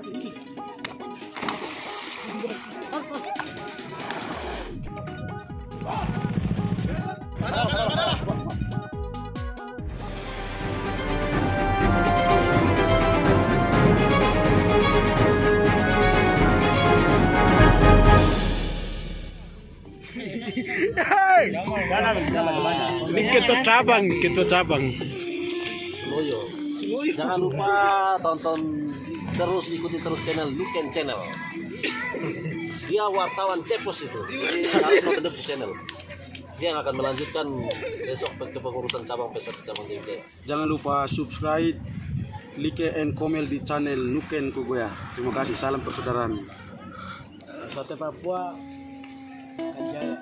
Ini ketua cabang. Seloyo. Jangan lupa ikuti terus channel Luken Channel. Dia wartawan Cepos itu. Jadi harus nonton di channel. Dia yang akan melanjutkan besok kepengurusan cabang cabang DMD. Jangan lupa subscribe, like and comment di channel Luken Kugoya. Terima kasih, salam persaudaraan. Sate Papua, Anjaya.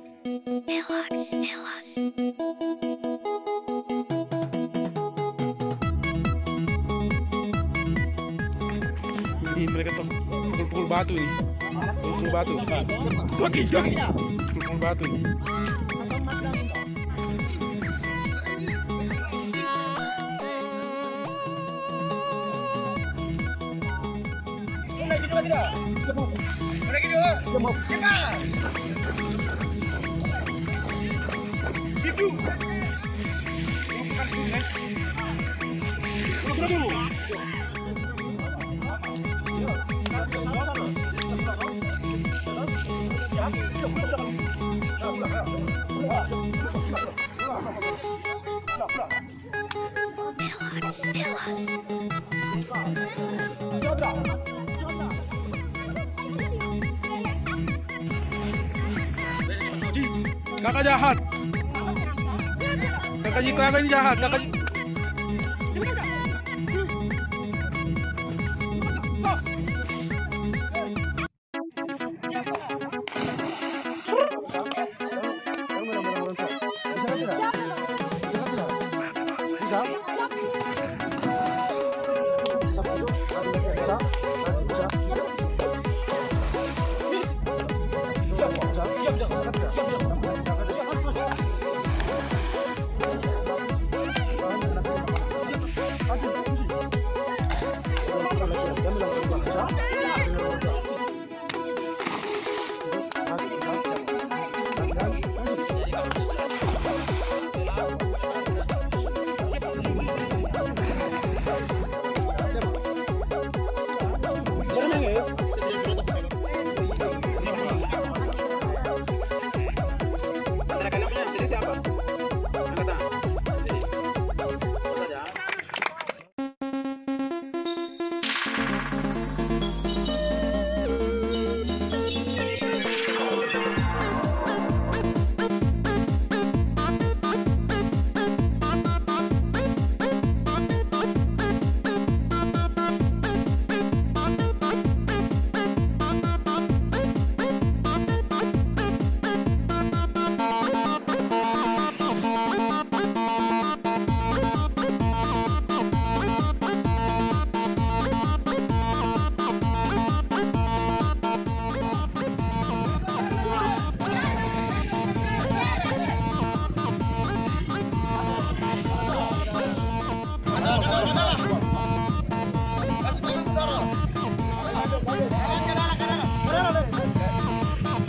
Ini mereka tuh pukul batu ini. Pukul batu. Joki. Pukul batu ini. Kakak jahat. Kakak ini jahat. Kakak.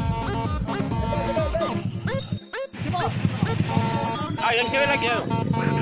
Yang cewek lagi ya.